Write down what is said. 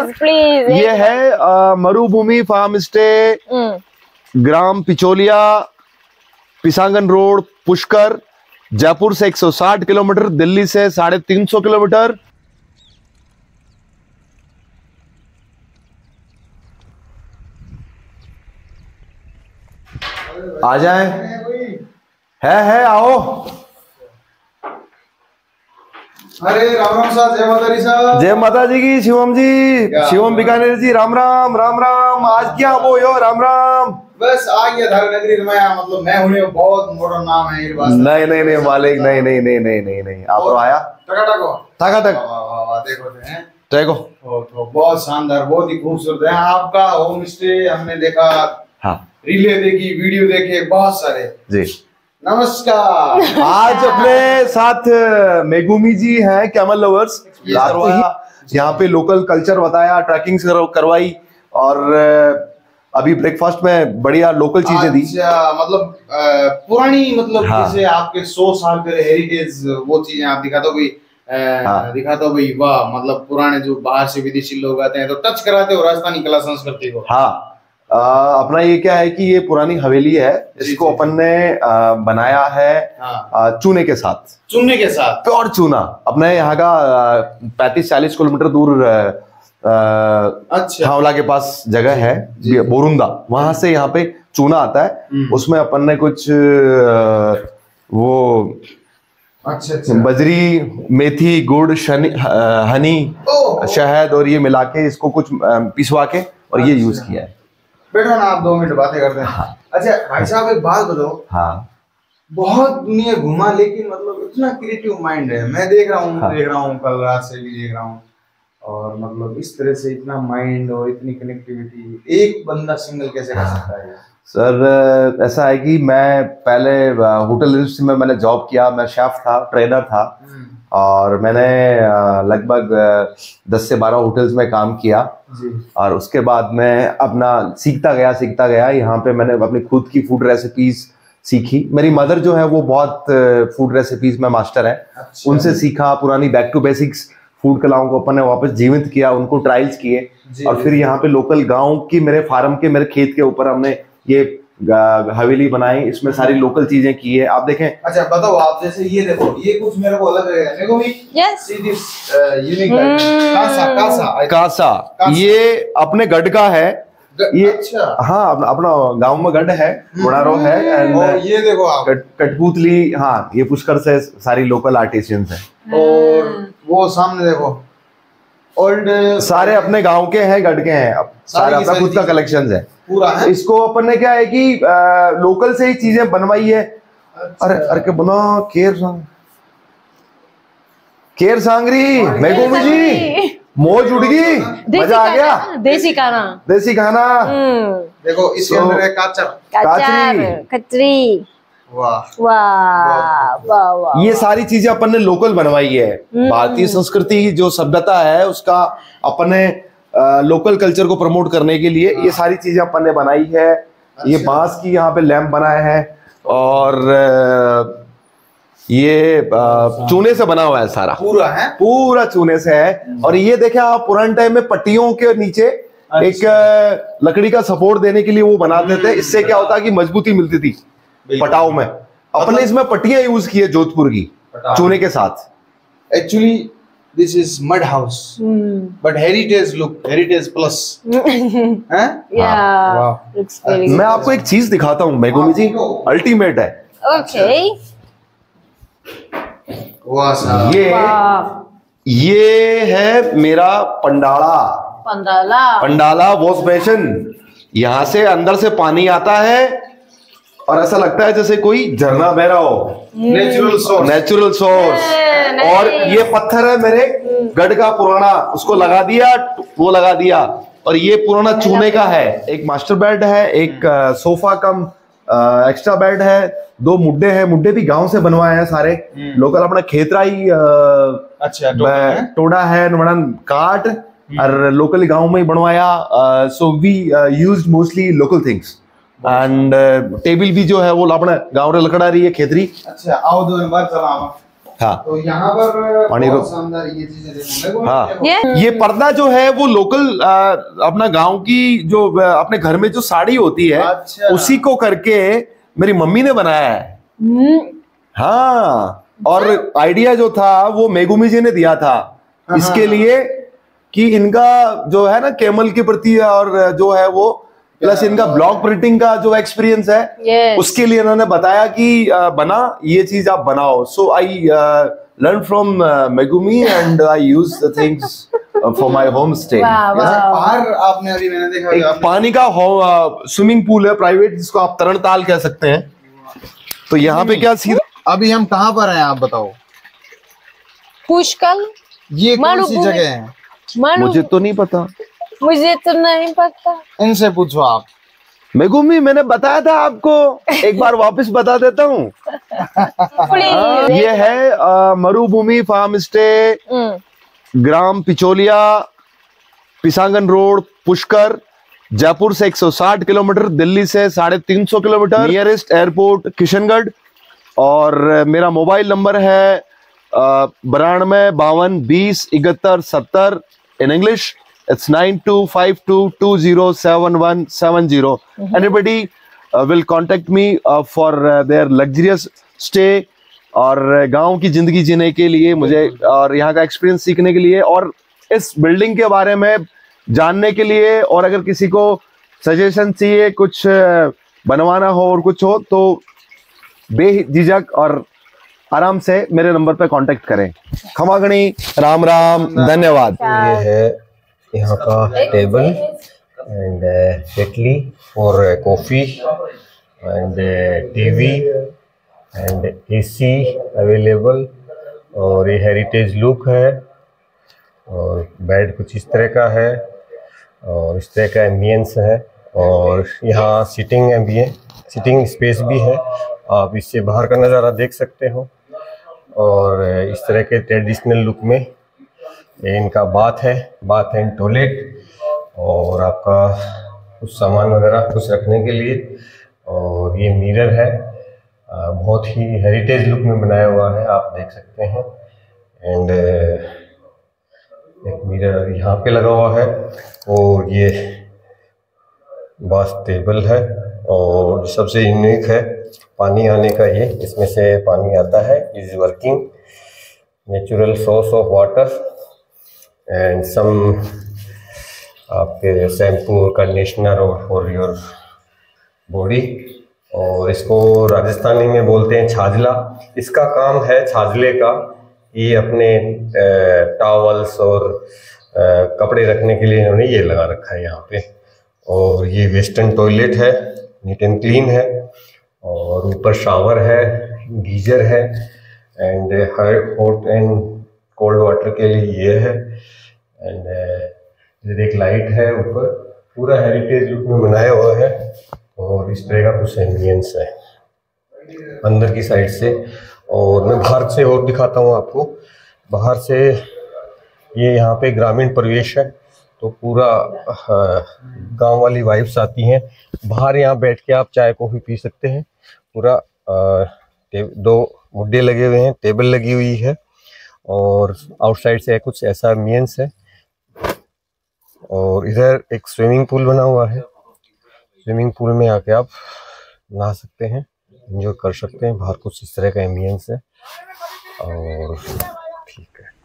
Please. ये है Marubhumi farm stay, ग्राम पिचोलिया, पिसांगन रोड, पुष्कर, जयपुर से 160 किलोमीटर, दिल्ली से 350 किलोमीटर। आ जाए। है आओ। अरे राम राम साहब, जय माता दी साहब। जय माता जी की। शिवम जी, शिवम बीकानेर जी, राम राम राम राम। आज क्या वो यो राम राम। बस आ गया धार नगरी में, मतलब मैं हूँ, बहुत मॉडर्न नाम है। नहीं मालिक, नहीं आप तो आया टकाटक। देखो तो बहुत शानदार, बहुत ही खूबसूरत है आपका होम स्टे। हमने देखा, हाँ, रीले देखी, वीडियो देखे बहुत सारे जी। नमस्कार। आज अपने साथ मेगुमी जी हैं, कैमल लवर्स। यहाँ पे लोकल कल्चर बताया, ट्रैकिंग करवाई, और अभी ब्रेकफास्ट में बढ़िया लोकल चीजें दी। मतलब पुरानी, मतलब हाँ। जैसे आपके 100 साल के हेरिटेज, वो चीजें आप दिखाते हो भाई। हाँ। दिखाते हो भाई, वाह, मतलब पुराने जो बाहर से विदेशी लोग आते हैं तो टच कराते हो राजस्थानी कला संस्कृति को। हाँ, अपना ये क्या है कि ये पुरानी हवेली है, इसको अपन ने बनाया है चूने के साथ। प्योर चूना। अपने यहाँ का 35-40 किलोमीटर दूर हावड़ा के पास जगह है बोरुंदा, वहां से यहाँ पे चूना आता है। उसमें अपन ने कुछ वो बजरी, मेथी, गुड़, हनी, शहद और ये मिला के इसको कुछ पिसवा के और ये यूज किया है। बैठो ना आप, 2 मिनट बातें करते हैं। हाँ। अच्छा भाई साहब, एक बात बताओ। हाँ। बहुत दुनिया घुमा, लेकिन मतलब इतना क्रिएटिव माइंड है। मैं देख रहा हूँ, कल रात से भी देख रहा हूँ, और मतलब इस तरह से इतना माइंड और इतनी कनेक्टिविटी एक बंदा सिंगल कैसे कर सकता है? सर ऐसा है कि मैं पहले होटल इंडस्ट्री में मैंने जॉब किया। मैं शेफ था, ट्रेनर था, और मैंने लगभग 10 से 12 होटल्स में काम किया जी। और उसके बाद मैं अपना सीखता गया। यहाँ पे मैंने अपनी खुद की फूड रेसिपीज सीखी। मेरी मदर जो है वो बहुत फूड रेसिपीज में मास्टर है। अच्छा। उनसे सीखा, पुरानी बैक टू बेसिक्स फूड कलाओं को अपन ने वापस जीवित किया, उनको ट्रायल्स किए, और फिर यहाँ पे लोकल गाँव की, मेरे फार्म के, मेरे खेत के ऊपर हमने ये हवेली बनाई। इसमें सारी लोकल चीजें की है, आप देखें। अच्छा बताओ आप, जैसे ये देखो, ये कुछ मेरे को अलग लगेगा। देखो भी, यस, यूनिक कासा। ये अपने गढ़ का है ये। अच्छा। हाँ, अपना गांव में गढ़ है, बुढ़ारो है। एंड ये देखो आप, कठपुतली। हाँ, ये पुष्कर से सारी लोकल आर्टिसियंस हैं। और वो सामने देखो, ओल्ड, सारे अपने गांव के हैं, गढ़ के हैं, सारे अपना खुद का कलेक्शन है पूरा है। इसको अपन ने क्या है कि लोकल से ही चीजें बनवाई है। अच्छा। अरे के बना केर सांगरी मेगुमी जी, मौज उड़ गई, मजा आ गया। देसी खाना। देखो इसके अंदर है कचरी। वाह वाह वाह। ये सारी चीजें अपन ने लोकल बनवाई है। भारतीय संस्कृति जो सभ्यता है उसका अपन ने लोकल कल्चर को प्रमोट करने के लिए ये सारी चीजें अपन ने बनाई है। अच्छा। ये बांस की यहाँ पे लैंप बनाया है, और ये चूने से बना हुआ है सारा, पूरा चूने से है। और ये देखें आप, पुराने टाइम में पट्टियों के नीचे एक लकड़ी का सपोर्ट देने के लिए वो बनाते थे। इससे क्या होता है कि मजबूती मिलती थी पटाव में। अपने इसमें पट्टियां यूज की है जोधपुर की चूने के साथ। Actually this is mud house, but heritage look, heritage plus. मैं आपको एक चीज दिखाता हूँ मेगुमी जी, अल्टीमेट है। ओके। ये है मेरा पंडाला वॉश बेसिन। यहाँ से अंदर से पानी आता है और ऐसा लगता है जैसे कोई झरना बह रहा हो। Natural source. और ये पत्थर है मेरे गढ़ का पुराना, उसको लगा दिया। और ये पुराना चूने का है। एक मास्टर बेड है, एक सोफा कम एक्स्ट्रा बेड है, 2 मुड्डे हैं। मुड्डे भी गांव से बनवाए हैं सारे लोकल, अपना खेतराई। अच्छा, टोडा है, काट, और लोकल गांव में ही बनवाया। So we used mostly local things. And table भी जो है वो अपने गांव रे लकड़ा रही है, खेतरी। अच्छा, आओ 2 बार चला। हाँ तो यहाँ पर पानी बहुत शानदार ये चीजें देखने को हाँ मिलती हैं। ये पर्दा जो है वो लोकल अपना गांव की जो अपने घर में जो साड़ी होती है अच्छा। उसी को करके मेरी मम्मी ने बनाया है। हाँ, और आइडिया जो था वो मेगुमी जी ने दिया था इसके लिए कि इनका जो है ना कैमल के प्रति और जो है वो प्लस इनका ब्लॉग प्रिंटिंग का जो एक्सपीरियंस है उसके लिए इन्होंने बताया कि बना ये चीज आप बनाओ। So I learn from Megumi and I use the things for my home stay. बाहर आपने अभी मैंने देखा एक पानी का स्विमिंग पूल है प्राइवेट जिसको आप तरण ताल कह सकते हैं। तो यहाँ पे क्या सीधा अभी हम कहाँ पर हैं आप बताओ। पुष्कर ये कौन सी जगह है? मुझे तो नहीं पता। मुझे तो नहीं पता। इनसे पूछो आप। मेगुमी मैंने बताया था आपको, एक बार वापस बता देता हूँ। ये है मरुभूमि फार्म स्टे, ग्राम पिचोलिया, पिसांगन रोड, पुष्कर, जयपुर से 160 किलोमीटर, दिल्ली से 350 किलोमीटर, नियरेस्ट एयरपोर्ट किशनगढ़। और मेरा मोबाइल नंबर है 92 52 20 71 70 in English. It's 9252207170. Anybody will contact me for their luxurious stay और गांव की जिंदगी जीने के लिए मुझे और यहाँ का एक्सपीरियंस सीखने के लिए और इस बिल्डिंग के बारे में जानने के लिए, और अगर किसी को सजेशन चाहिए कुछ बनवाना हो और कुछ हो तो बेझिझक और आराम से मेरे नंबर पे कांटेक्ट करें। खमागणी, राम राम, धन्यवाद। ये है यहाँ का table and kettle for coffee and TV and AC available, और ये हेरिटेज लुक है, और बेड कुछ इस तरह का है और इस तरह का एम्बियंस है, और यहाँ सिटिंग स्पेस भी है, आप इससे बाहर का नज़ारा देख सकते हो। और इस तरह के ट्रेडिशनल लुक में इनका बाथ एंड टॉयलेट, और आपका कुछ सामान वगैरह कुछ रखने के लिए, और ये मिरर है, बहुत ही हेरिटेज लुक में बनाया हुआ है, आप देख सकते हैं। एंड एक मिरर यहाँ पे लगा हुआ है, और ये बाथ टेबल है, और सबसे यूनिक है पानी आने का, ये इसमें से पानी आता है, is working natural source of water and some आपके शैम्पू कंडीशनर और फॉर योर बॉडी। और इसको राजस्थानी में बोलते हैं छाजला। इसका काम है छाजले का, ये अपने टॉवल्स और कपड़े रखने के लिए इन्होंने ये लगा रखा है यहाँ पे। और ये वेस्टर्न टॉयलेट है, नीट एंड क्लीन है, और ऊपर शावर है, गीजर है, and hot and cold water के लिए ये है, एंड इधर एक लाइट है ऊपर, पूरा हेरिटेज लुक में बनाया हुआ है। और इस तरह का कुछ एम्बियंस है अंदर की साइड से। और मैं बाहर से और दिखाता हूँ आपको। बाहर से ये यहाँ पे ग्रामीण परिवेश है, तो पूरा गांव वाली वाइब्स आती हैं। बाहर यहाँ बैठ के आप चाय कॉफ़ी पी सकते हैं। पूरा 2 मुड्डे लगे हुए हैं, टेबल लगी हुई है, और आउटसाइड से कुछ ऐसा एम्बियंस है। और इधर एक स्विमिंग पूल बना हुआ है, स्विमिंग पूल में आके आप नहा सकते हैं, एंजॉय कर सकते हैं। बाहर कुछ इस तरह का एम्बियंस है, और ठीक है।